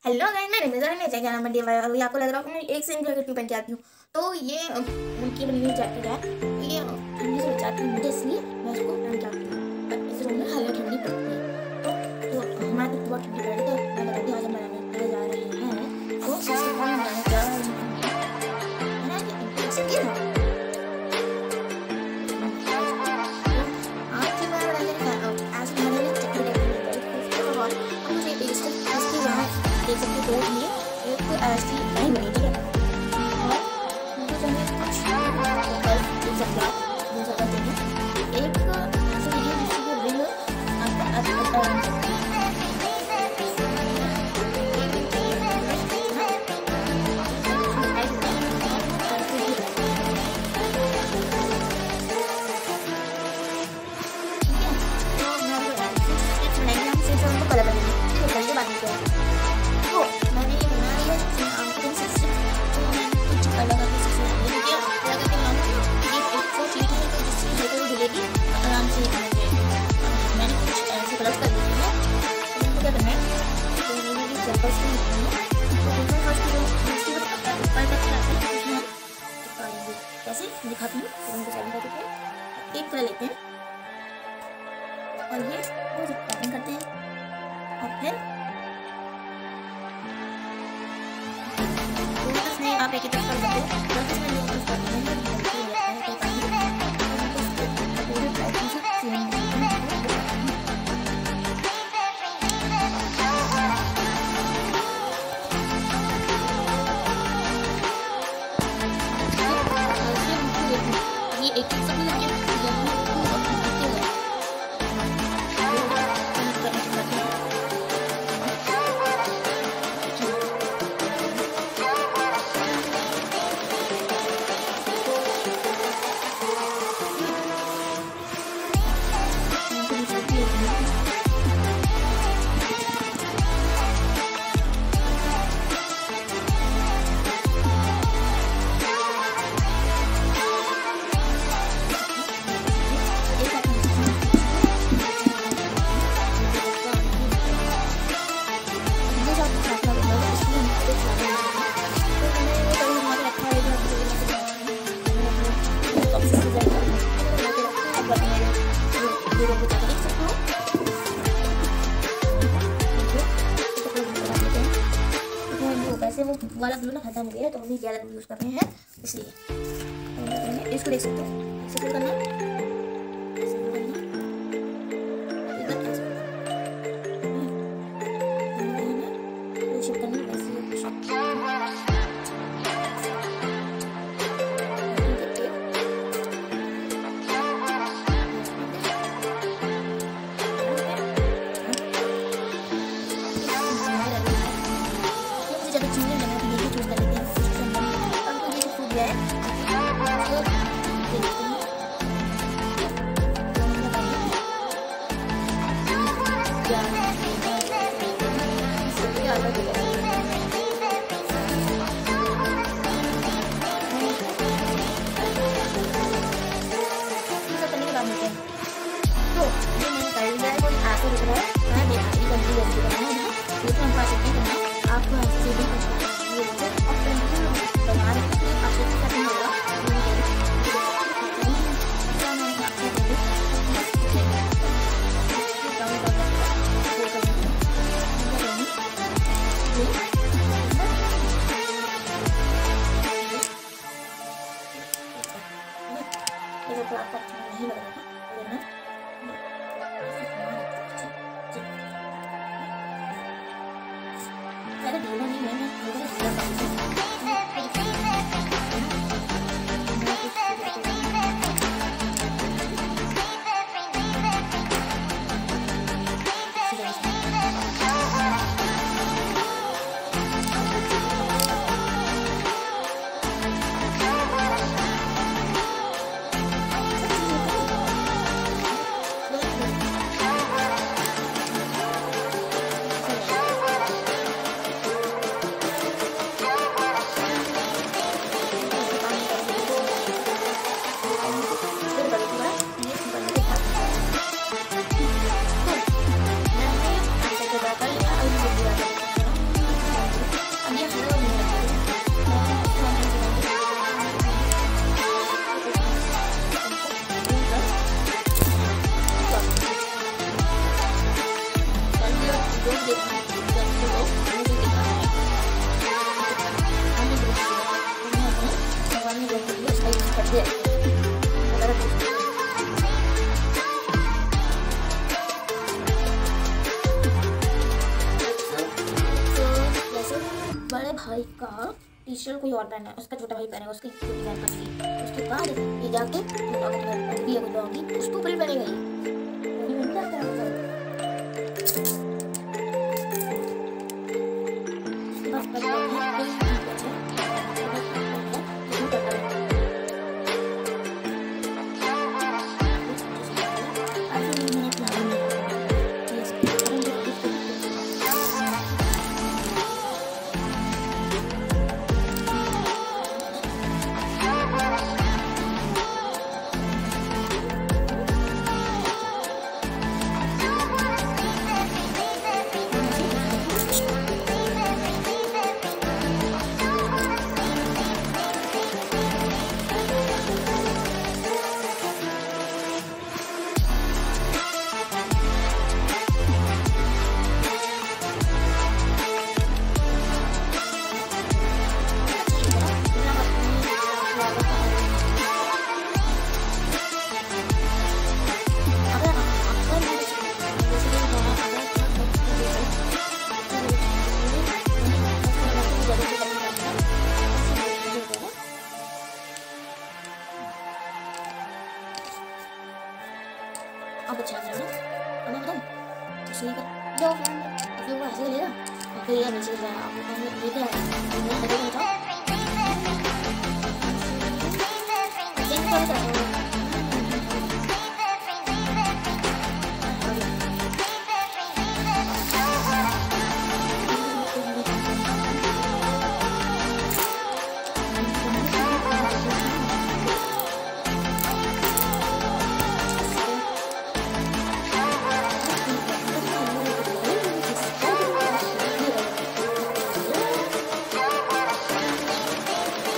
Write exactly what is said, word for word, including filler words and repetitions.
Hello guys, मैं नजर में जाके नाम दिया है और ये आपको लग रहा है मैं एक सेम जैकेट क्यों पहन के आती हूँ। तो ये उनकी बनी हुई जैकेट है। ये ठंडी से बचाती है मुझे, इसलिए मैं इसको पहन के आती हूँ। पर इस रूम में हल्की ठंडी पड़ती है। तो तो हमारे तो बहुत ठंडी पड़ रही है। तो मैं बताती हूँ आज हम बनाने जा रहे हैं। तो सबसे पहले बनाने जा रहे हैं देख सकते हो लिए एक ऐसी लाइन बनी, ठीक है। और मुझे चाहिए कुछ देख सकते आप दो जगह चाहिए एक ऐसे वीडियो जिसकी वो रिंग आपको आराम से आराम से मैंने कुछ ऐसे कलर्स कर दिए हैं। तो इनको क्या करना है, तो मैंने भी जंपर्स भी लिखी है। तो देखो फर्स्ट जो दूसरी ऊपर तक आते हैं उसमें हम चिपकाएंगे। कैसे दिखाती हूँ, तो उनको साइड करते हैं, एक कलर लेते हैं और ये वो चिपकाएंगे करते हैं। और फिर इसमें आप एक ही तरफ कर सकते हो। तो इसमें जो यूज करते हैं ये एक सब लगे वैसे वो वाला ग्लू ना खत्म हो गया है, तो हम ये वाला ग्लू यूज कर रहे हैं, इसलिए इसको देख सकते हो। इसको करना आपको ऐसे भी बना रहे हैं आपको खत्म होगा। तो आपको अच्छा नहीं लग रहा था ज़्यादा ढीला नहीं है, जैसे बड़े भाई का टी शर्ट कोई और पहना है, उसका छोटा भाई पहनेगा, उसकी छोटी बहन पहनेगी, उसके बाद ये जाके भी है डॉगी, उसके ऊपर ही पहनेगा ये नहीं जाता है। बस बस अब अच्छा है ना, अब मैं बताऊँ इसलिए कर जो फिर वो ऐसे लेगा और फिर ये नीचे जाएगा, आपको कहीं लेके आएगा, ये बताओ